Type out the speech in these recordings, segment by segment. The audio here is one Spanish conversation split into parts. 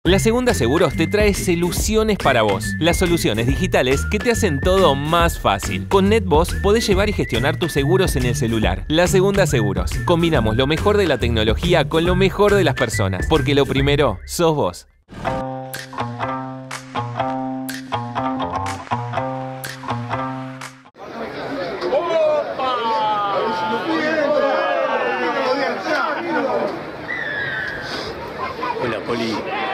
La Segunda Seguros te trae soluciones para vos. Las soluciones digitales que te hacen todo más fácil. Con NetVoz podés llevar y gestionar tus seguros en el celular. La Segunda Seguros. Combinamos lo mejor de la tecnología con lo mejor de las personas. Porque lo primero sos vos. Hola, Poli.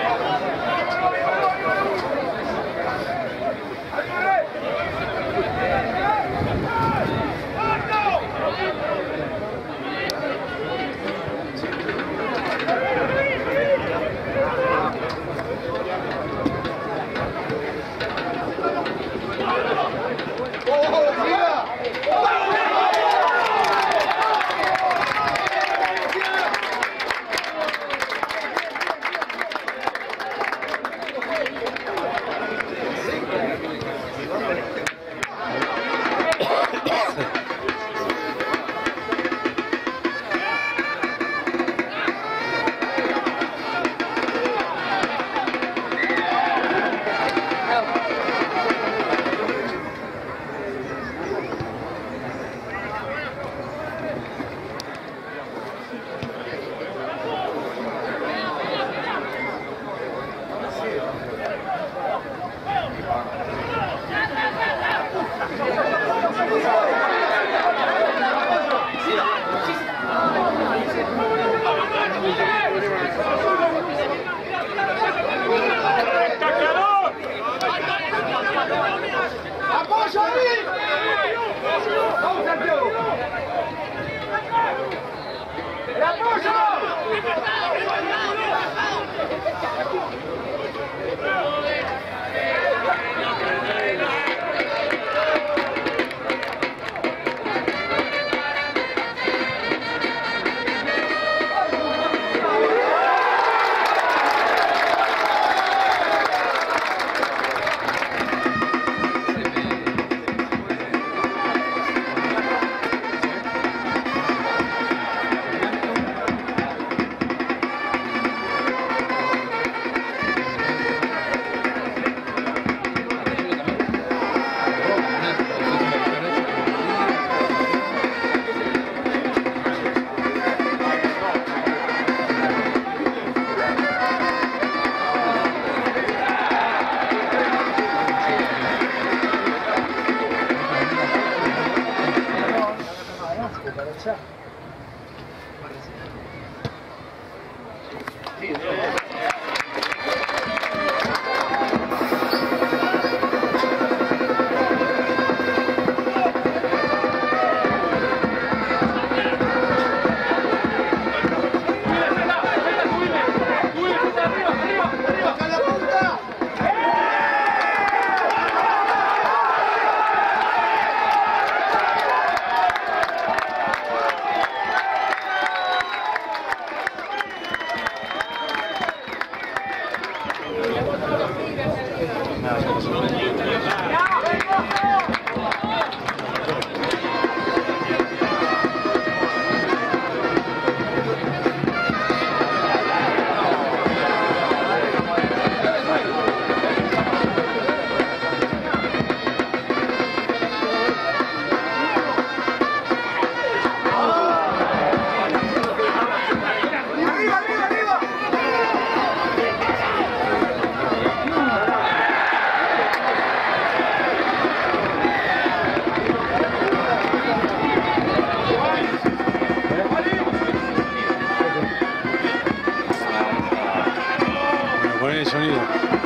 El sonido,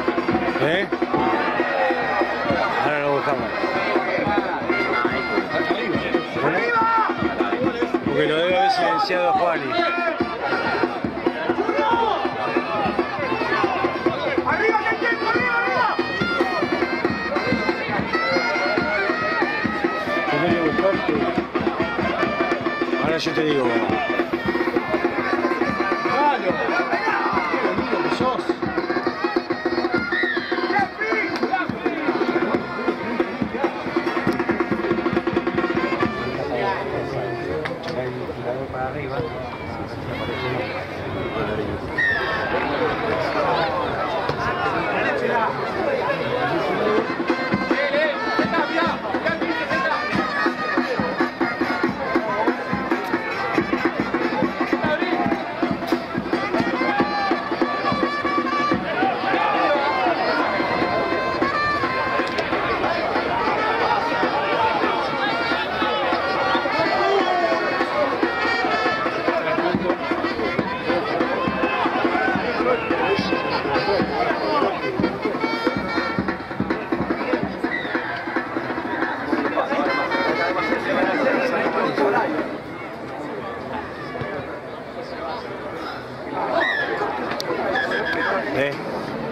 ahora lo buscamos. Porque lo debe haber silenciado Juani. ¡Arriba, que tiempo! ¡Arriba! Tenés que buscarte. Ahora yo te digo, para arriba.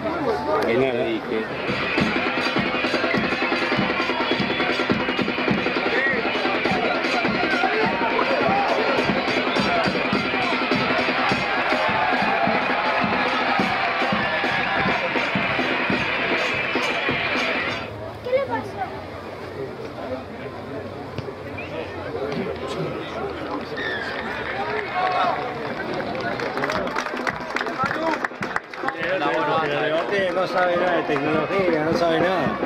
Que nada. Dije. No sabe nada de tecnología, no sabe nada.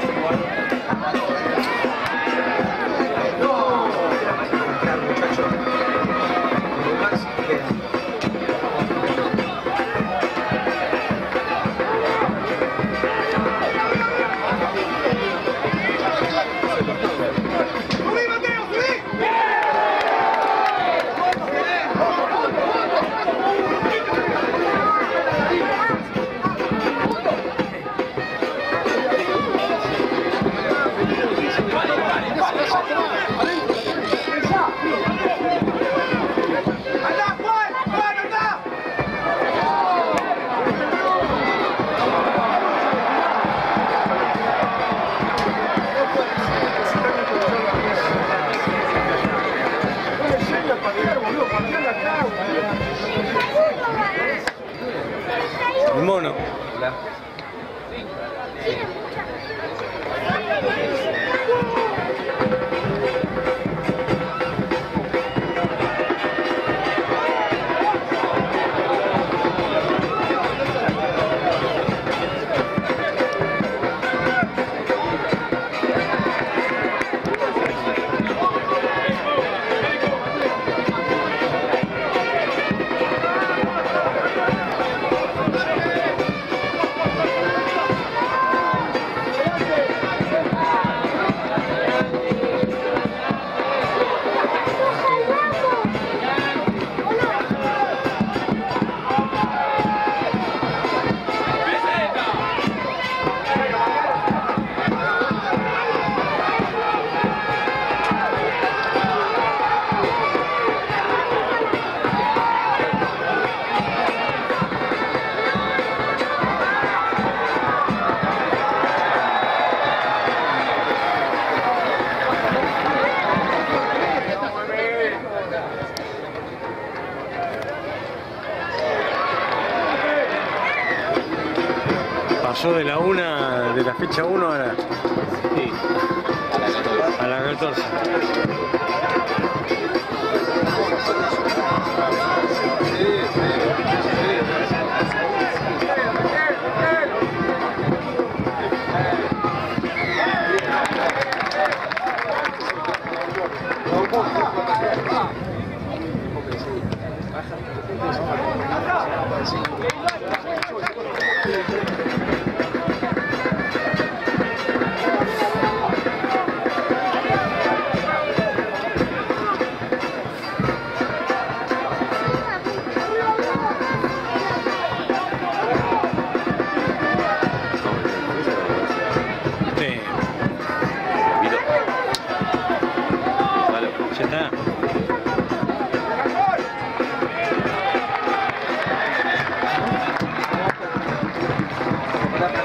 El mono. Pasó de la 1, de la fecha 1 a la, sí, a la 14.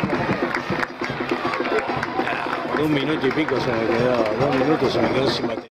Por 1 minuto y pico se me quedó, 2 minutos se me quedó sin batería.